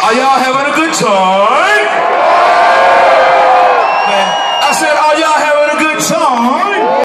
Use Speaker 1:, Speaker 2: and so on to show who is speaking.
Speaker 1: Are y'all having a good time? I said, are y'all